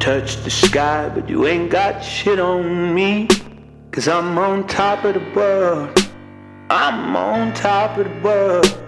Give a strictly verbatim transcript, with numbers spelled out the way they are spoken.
touch the sky, but you ain't got shit on me. Cause I'm on top of the world, I'm on top of the world.